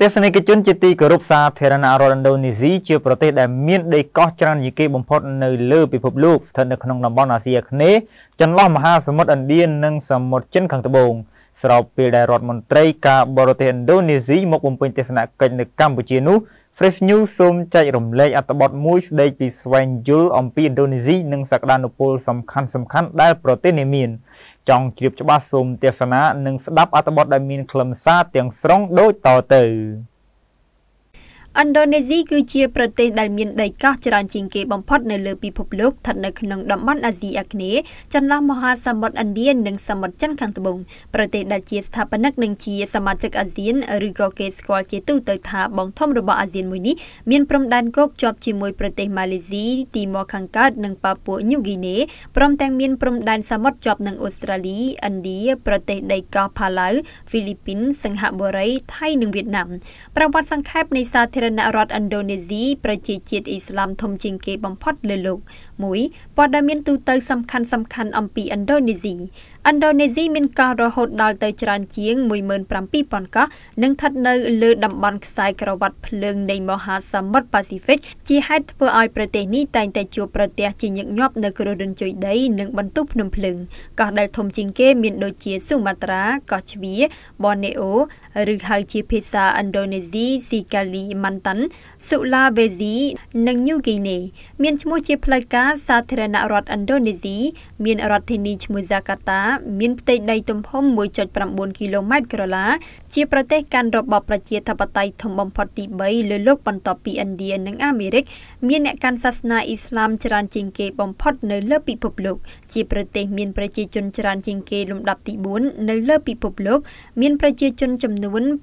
ទេសនិកជនជាទីគោរពសាធារណរដ្ឋឥណ្ឌូនេស៊ីជាប្រទេសដែលមានដីកោះច្រើនជាងគេបំផុតនៅលើពិភពលោកស្ថិតនៅក្នុងតំបន់អាស៊ីអាគ្នេយ៍ចន្លោះមហាសមុទ្រឥណ្ឌានិងសមុទ្រចិនខាងត្បូងស្របពេលដែលរដ្ឋមន្ត្រីការបរទេសឥណ្ឌូនេស៊ីមកបំពេញទស្សនកិច្ចនៅកម្ពុជានោះ Fresh News សូមចែករំលែកអត្ថបទមួយស្ដីពីស្វែងយល់អំពីឥណ្ឌូនេស៊ីនិងសក្តានុពលសំខាន់ៗដែលប្រទេសនេះមានចង់ជ្រាបច្បាស់សូមទេសនានិងស្ដាប់អត្ថបទដែលមានខ្លឹមសារទាំងស្រុងដូចតទៅ ឥណ្ឌូនេស៊ីគឺជាប្រទេសដែលមានដីកោះច្រើនជាងគេបំផុតនៅលើពិភពលោកស្ថិតនៅក្នុងតំបន់អាស៊ីអាគ្នេយ៍ចន្លោះមហាសមុទ្រឥណ្ឌានិងសមុទ្រចិនខាងត្បូងប្រទេសដែលជាស្ថាបនិកនិងជាសមាជិកអាស៊ានឬក៏គេស្គាល់ជាទូទៅថាបងធំរបស់អាស៊ានមួយនេះមានព្រំដែនគោកជាប់ជាមួយប្រទេសម៉ាឡេស៊ីទីម៉ូខាងកើតនិងប៉ាពួញូហ្គីណេព្រមទាំងមានព្រំដែនសមុទ្រជាប់នឹងអូស្ត្រាលីឥណ្ឌាប្រទេសដីកោះផាឡៅហ្វីលីពីនសិង្ហបុរីថៃនិងវៀតណាមប្រវត្តិសង្ខេបនៃសាធារណរដ្ឋឥណ្ឌូនេស៊ីប្រជាជាតិអ៊ីស្លាមធំជាងគេបំផុតលើលោកមួយព័ត៌មានទូទៅសំខាន់អំពីឥណ្ឌូនេស៊ីឥណ្ឌូនេស៊ីមានកោះរហូតដល់ទៅច្រើនជាង 17,000 កោះនិងស្ថិតនៅលើតំបន់ខ្សែក្រវ៉ាត់ភ្លើងនៃមហាសមុទ្រប៉ាស៊ីហ្វិកជាហេតុធ្វើឲ្យប្រទេសនេះតែងតែជួបប្រទះជាញឹកញាប់នៅគ្រោះរញ្ជួយដីនិងបន្ទុះភ្នំភ្លើងកោះដែលធំជាងគេមានដូចជាស៊ូម៉ាត្រាកោះជ្វាប៊ននេអូឬហៅជាភាសាឥណ្ឌូនេស៊ីស៊ីកាលីម៉ាន់តាន់ស៊ូឡាវេស៊ីនិងញូហ្គីណេមានឈ្មោះជាផ្លូវការសាធារណរដ្ឋឥណ្ឌូនេស៊ីមានរដ្ឋធានីឈ្មោះហ្សាកាតាមានផ្ទៃដីទំហំ 1.9 គីឡូម៉ែត្រក្រឡាជាប្រទេសកាន់របបប្រជាធិបតេយ្យធំបំផុតទី3លើលោកបន្ទាប់ពីឥណ្ឌានិងអាមេរិកមានអ្នកកាន់សាសនាអ៊ីស្លាមច្រើនជាងគេបំផុតនៅលើពិភពលោកជាប្រទេសមានប្រជាជនច្រើនជាងគេលំដាប់ទី4នៅលើពិភពលោកមានប្រជាជនចំនួន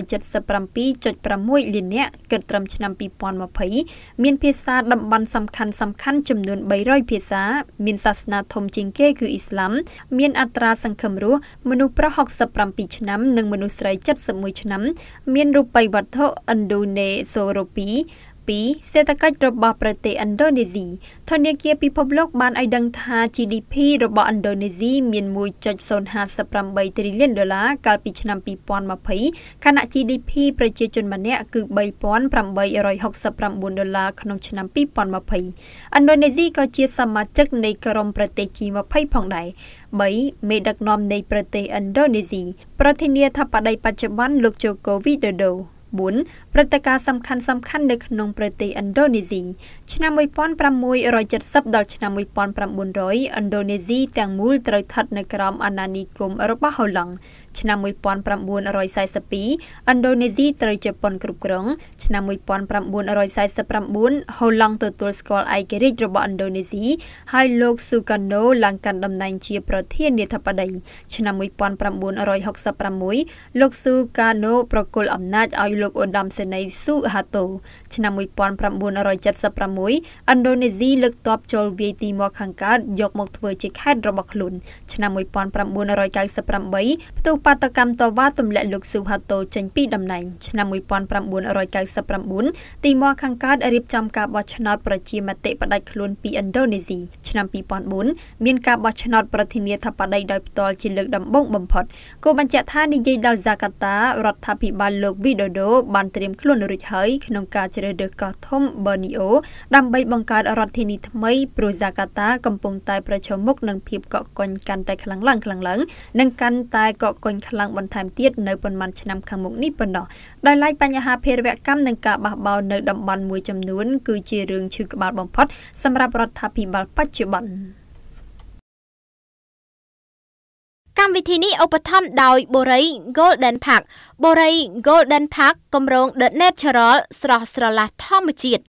277.6 លាននាក់គិតត្រឹមឆ្នាំ 2020មានភាសាតំបន់សំខាន់ចំនួន 300 ភាសាមានសាសនាធំជាងគេគឺអ៊ីស្លាមមានអត្រាសង្ឃឹមរស់មនុស្សប្រុស67ឆ្នាំនិងមនុស្សស្រី71ឆ្នាំមានរូបិយវត្ថុឥណ្ឌូនេសូរ៉ូពីសេដ្ឋកិច្ចរបស់ប្រទេសឥណ្ឌូនេស៊ីធនាគារពិភពលោកបានឲ្យដឹងថា GDP របស់ឥណ្ឌូនេស៊ីមាន 1.058 ត្រីលៀនដុល្លារកាលពីឆ្នាំ 2020 ខណៈ GDP ប្រជាជនម្នាក់គឺ $3,869 ដុល្លារក្នុងឆ្នាំ 2020 ឥណ្ឌូនេស៊ីក៏ជាសមាជិកនៃក្រុមប្រទេស G20 ផងដែរ 3. មេដឹកនាំនៃប្រទេសឥណ្ឌូនេស៊ីប្រធានាធិបតីបច្ចុប្បន្នលោកជូកូវីដូដូ 4. ព្រឹត្តិការណ៍សំខាន់នៅក្នុងប្រទេសឥណ្ឌូនេស៊ីឆ្នាំ 1670 ដល់ឆ្នាំ 1900 ឥណ្ឌូនេស៊ីទាំងមូលត្រូវស្ថិតនៅក្រោមអាណានិគមរបស់ហូឡង់ឆ្នាំ 1942 ឥណ្ឌូនេស៊ីត្រូវជប៉ុនគ្រប់គ្រងឆ្នាំ 1949 ហូឡង់ទទួលស្គាល់ឯករាជ្យរបស់ឥណ្ឌូនេស៊ីហើយលោកស៊ូកាណូឡើងកាន់តំណែងជាប្រធានាធិបតីឆ្នាំ 1966 លោកស៊ូកាណូប្រគល់អំណាចឲ្យលោកឧត្តមសេនីយ៍ស៊ូហាតូឆ្នាំ 1976 ឥណ្ឌូនេស៊ីលើកទ័ពចូលវាយទីម៉ូខាងកើតយកមកធ្វើជាខេត្តរបស់ខ្លួនឆ្នាំ 1998 ផ្ទុះបាតកម្មតវ៉ាទម្លាក់លោកស៊ូហាតូចេញពីតំណែងឆ្នាំ 1999 ទីម៉ូខាងកើតរៀបចំការបោះឆ្នោតប្រជាមតិផ្ដាច់ខ្លួនពីឥណ្ឌូនេស៊ីឆ្នាំ 2004 មានការបោះឆ្នោតប្រធានាធិបតីដោយផ្ទាល់ជាលើកដំបូងបំផុតគូបញ្ជាក់ថានិយាយដល់ហ្សាកាតារដ្ឋាភិបាលលោកវីដូដូបានត្រៀមខ្លួនរួចហើយក្នុងការជ្រើសរើសកោះធំប៊ឺនីអូដើម្បីបង្កើតរដ្ឋធានីថ្មីព្រោះហ្សាកាតាកំពុងតែប្រឈមមុខនឹងភាពកកកុញកាន់តែខ្លាំងឡើងនិងកាន់តែកកកុញខ្លាំងបន្ថែមទៀតនៅប៉ុន្មានឆ្នាំខាងមុខនេះប៉ុណ្ណោះដោយឡែកបញ្ហាភេរវកម្មនិងការបះបោរនៅតំបន់មួយចំនួនគឺជារឿងឈឺក្បាលបំផុតសម្រាប់រដ្ឋាភិបាលបច្ចុប្បន្នកម្មវិធីនេះឧបត្ថម្ភដោយបូរី Golden Park បូរី Golden Park គម្រោង The Natural ស្រស់ស្រឡះធម្មជាតិ